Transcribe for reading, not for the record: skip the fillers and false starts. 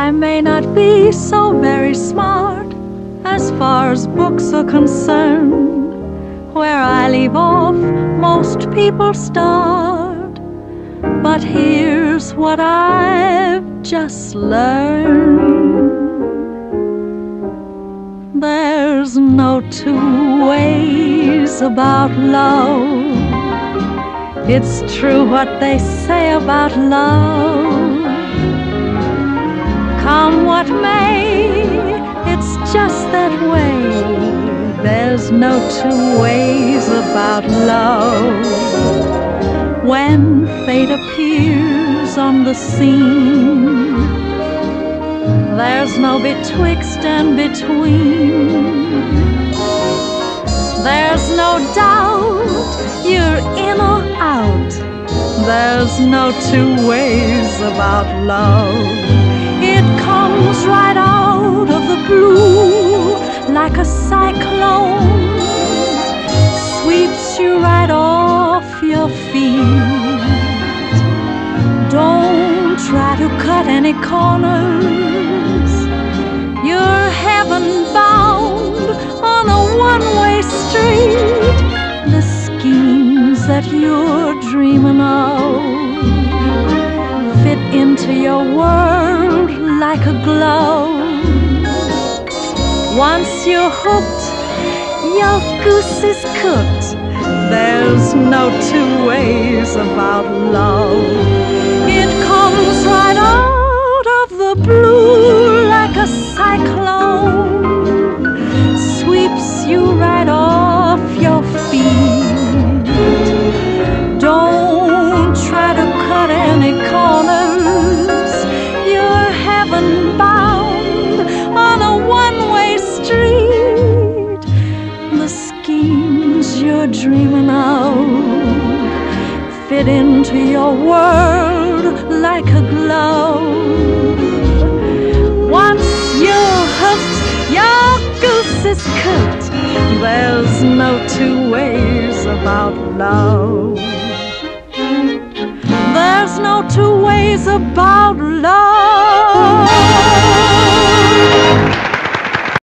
I may not be so very smart as far as books are concerned. Where I leave off, most people start. But here's what I've just learned. There's no two ways about love. It's true what they say about love. Come what may, it's just that way. There's no two ways about love. When fate appears on the scene, there's no betwixt and between. There's no doubt you're in or out. There's no two ways about love. It comes right out of the blue like a cyclone, sweeps you right off your feet. Don't try to cut any corners. You're heaven bound on a one-way street. The schemes that you're dreaming of fit into your world like a glove. Once you're hooked, your goose is cooked. There's no two ways about love. It comes right out of the blue like a cyclone, sweeps you right off your feet. Don't try to cut any corners. You're heaven bound on a one-way street. The schemes you're dreaming of fit into your world like a glove. Once you're hooked, your goose is cooked. There's no two ways about love. There's no two ways about love.